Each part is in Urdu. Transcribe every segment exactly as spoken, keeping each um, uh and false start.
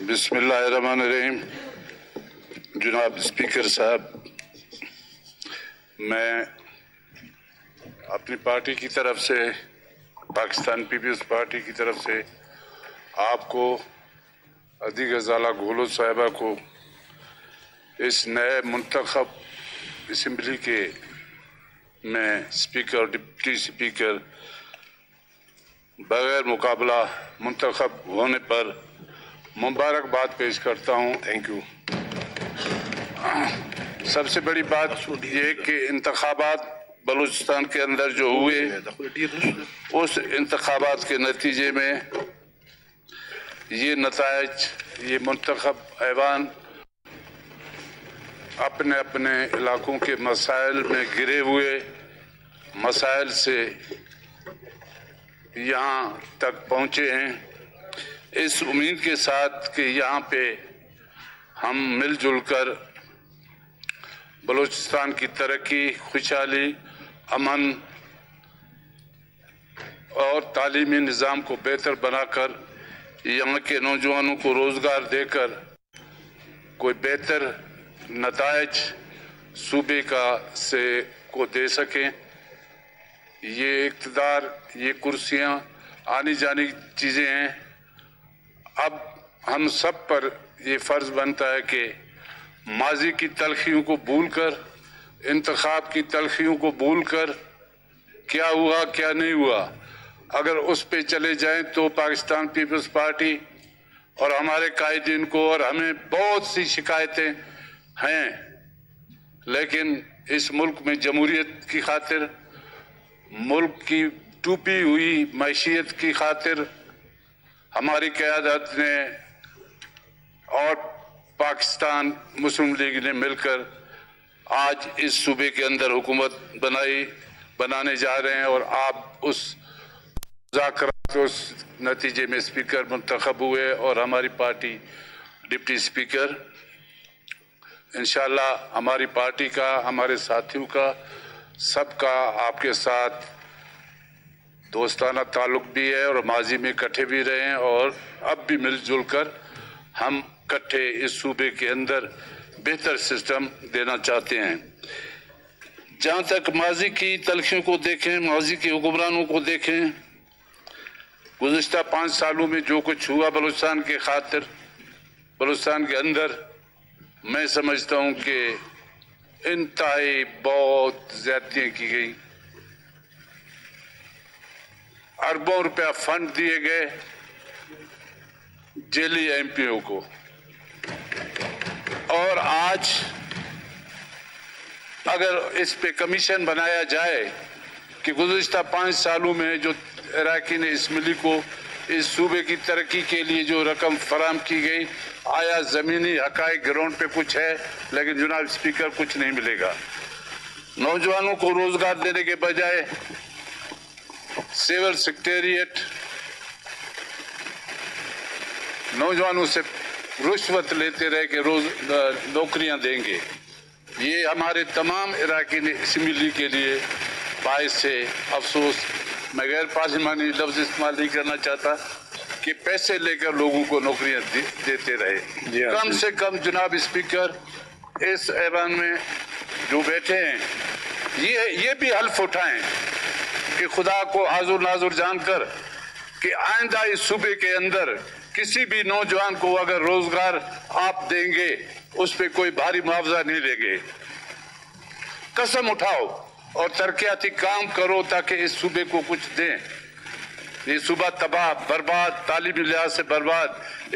بسم اللہ الرحمن الرحیم۔ جناب اسپیکر صاحب، میں اپنی پارٹی کی طرف سے، پاکستان پیپلز پارٹی کی طرف سے آپ کو، ادی غزالہ گولو صاحبہ کو اس نئے منتخب اسمبلی کے میں اسپیکر اور ڈپٹی اسپیکر بغیر مقابلہ منتخب ہونے پر مبارکباد پیش کرتا ہوں۔ Thank you. سب سے بڑی بات یہ کہ انتخابات بلوچستان کے اندر جو ہوئے، اس انتخابات کے نتیجے میں یہ نتائج، یہ منتخب ایوان اپنے اپنے علاقوں کے مسائل میں گرے ہوئے مسائل سے یہاں تک پہنچے ہیں، اس امید کے ساتھ کہ یہاں پہ ہم مل جل کر بلوچستان کی ترقی، خوشحالی، امن اور تعلیمی نظام کو بہتر بنا کر یہاں کے نوجوانوں کو روزگار دے کر کوئی بہتر نتائج صوبے کا سے کو دے سکیں۔ یہ اقتدار، یہ کرسیاں آنی جانی چیزیں ہیں۔ اب ہم سب پر یہ فرض بنتا ہے کہ ماضی کی تلخیوں کو بھول کر، انتخاب کی تلخیوں کو بھول کر، کیا ہوا کیا نہیں ہوا، اگر اس پہ چلے جائیں تو پاکستان پیپلز پارٹی اور ہمارے قائدین کو، اور ہمیں بہت سی شکایتیں ہیں، لیکن اس ملک میں جمہوریت کی خاطر، ملک کی ٹوٹی ہوئی معیشت کی خاطر ہماری قیادت نے اور پاکستان مسلم لیگ نے مل کر آج اس صوبے کے اندر حکومت بنائی بنانے جا رہے ہیں، اور آپ اس مذاکرات اس نتیجے میں اسپیکر منتخب ہوئے اور ہماری پارٹی ڈپٹی اسپیکر۔ انشاءاللہ ہماری پارٹی کا، ہمارے ساتھیوں کا، سب کا آپ کے ساتھ دوستانہ تعلق بھی ہے، اور ماضی میں اکٹھے بھی رہے ہیں، اور اب بھی مل جل کر ہم اکٹھے اس صوبے کے اندر بہتر سسٹم دینا چاہتے ہیں۔ جہاں تک ماضی کی تلخیوں کو دیکھیں، ماضی کے حکمرانوں کو دیکھیں، گزشتہ پانچ سالوں میں جو کچھ ہوا بلوچستان کے خاطر، بلوچستان کے اندر، میں سمجھتا ہوں کہ انتہائی بہت زیادتیاں کی گئی، اربوں روپیہ فنڈ دیے گئے جیلی ایم پی او کو، اور آج اگر اس پہ کمیشن بنایا جائے کہ گزشتہ پانچ سالوں میں جو اراکین اسمبلی کو اس صوبے کی ترقی کے لیے جو رقم فراہم کی گئی، آیا زمینی حقائق گراؤنڈ پہ کچھ ہے؟ لیکن جناب اسپیکر کچھ نہیں ملے گا۔ نوجوانوں کو روزگار دینے کے بجائے سیول سیکریٹریٹ نوجوانوں سے رشوت لیتے رہے کہ روز نوکریاں دیں گے۔ یہ ہمارے تمام اراکین اسمبلی کے لیے باعث سے افسوس، میں غیر پارلیمانی لفظ استعمال نہیں کرنا چاہتا، کہ پیسے لے کر لوگوں کو نوکریاں دیتے رہے۔ کم سے کم جناب اسپیکر، اس ایوان میں جو بیٹھے ہیں یہ یہ بھی حلف اٹھائیں کہ خدا کو حاضر ناظر جان کر کہ آئندہ اس صوبے کے اندر کسی بھی نوجوان کو اگر روزگار آپ دیں گے، اس پہ کوئی بھاری معاوضہ نہیں لیں گے۔ قسم اٹھاؤ اور ترقیاتی کام کرو تاکہ اس صوبے کو کچھ دیں۔ یہ صوبہ تباہ، برباد، تعلیمی لحاظ سے برباد،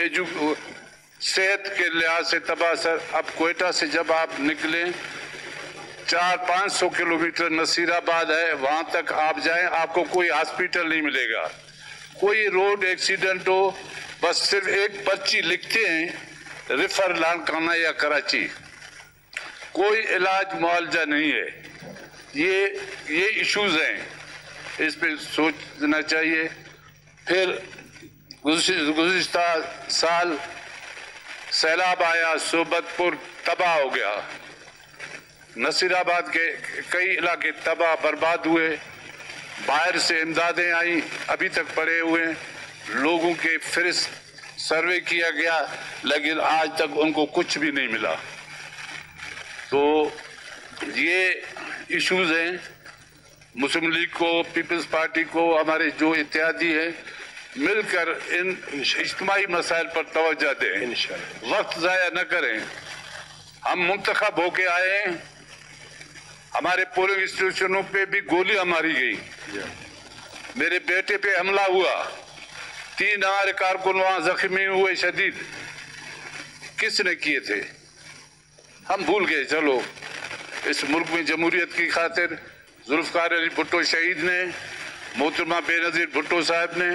صحت کے لحاظ سے تباہ۔ سر، اب کوئٹہ سے جب آپ نکلیں، چار پانچ سو کلومیٹر نصیر آباد ہے، وہاں تک آپ جائیں، آپ کو کوئی ہاسپیٹل نہیں ملے گا۔ کوئی روڈ ایکسیڈنٹ ہو، بس صرف ایک پرچی لکھتے ہیں، ریفر لانکانہ یا کراچی، کوئی علاج معالجہ نہیں ہے۔ یہ یہ ایشوز ہیں، اس پہ سوچنا چاہیے۔ پھر گزشتہ سال سیلاب آیا، صوبت پور تباہ ہو گیا، نصیر آباد کے کئی علاقے تباہ برباد ہوئے، باہر سے امدادیں آئیں، ابھی تک پڑے ہوئے ہیں، لوگوں کے فہرست सर्वे किया गया, लेकिन आज तक उनको कुछ भी नहीं मिला। तो ये इश्यूज हैं। मुस्लिम लीग को, पीपल्स पार्टी को, हमारे जो इत्यादी है, मिलकर इन इज्तिमाई मसाइल पर तवज्जो दें, वक्त ज़ाया न करें। हम मुंतखब होके आए हैं, हमारे पोलिंग स्टेशनों पे भी गोलियां मारी गई, मेरे बेटे पे हमला हुआ, तीन हमारे कारकुन वहां जख्मी हुए शदीद। किसने किए थे? हम भूल गए। चलो, इस मुल्क में जमहूरियत की खातिर जुल्फकार अली भुट्टो शहीद ने, मोहतरमा बेनजीर भुट्टो साहब ने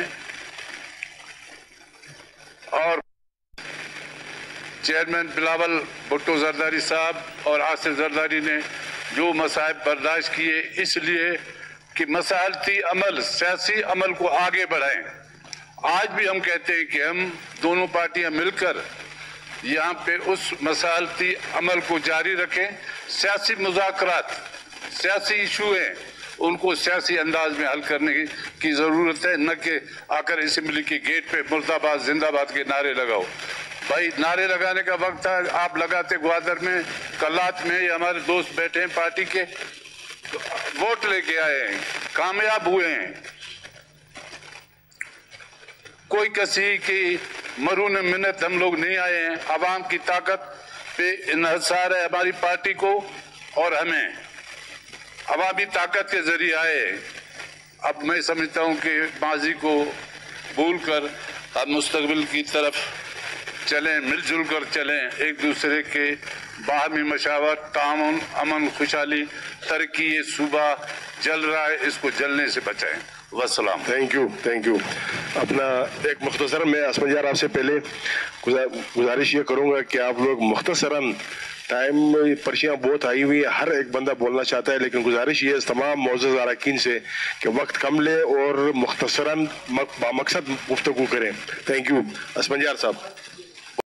और चेयरमैन बिलावल भुट्टो जरदारी साहब और आसिफ जरदारी ने जो मसाइब बर्दाश्त किए, इसलिए कि मसालती अमल, सियासी अमल को आगे बढ़ाएं। आज भी हम कहते हैं कि हम दोनों पार्टियां मिलकर यहाँ पे उस मसालती अमल को जारी रखें। सियासी मुज़ाकरात, सियासी इशू हैं, उनको सियासी अंदाज में हल करने की ज़रूरत है, न कि आकर असेंबली के गेट पे मुर्दाबाद जिंदाबाद के नारे लगाओ। भाई, नारे लगाने का वक्त था, आप लगाते ग्वादर में, कल्लात में, ये हमारे दोस्त बैठे हैं पार्टी के, वोट लेके आए हैं, कामयाब हुए हैं। कोई किसी की मरून मिन्नत हम लोग नहीं आए हैं। अवाम की ताकत पे इन्हिसार है हमारी पार्टी को, और हमें अवामी ताकत के जरिए आए। अब मैं समझता हूं कि माजी को भूल कर अब मुस्तकबिल की तरफ चलें, मिलजुल कर चलें, एक दूसरे के बाहमी मशावरत, तामुन, अमन, खुशहाली, तरक्की, ये सूबा जल रहा है, इसको जलने से बचाएं। वस्सलाम। Thank you, thank you. अपना एक मुख्तसरन, मैं असमत यार आपसे पहले गुजारिश ये करूंगा कि आप लोग मुख्तसरन, टाइम पर्चियाँ बहुत आई हुई है, हर एक बंदा बोलना चाहता है, लेकिन गुजारिश ये तमाम मौजूद अरकान से कि वक्त कम ले और मुख्तसरन बामकसद गुफ्तगू करें। Thank you. असमत यार साहब।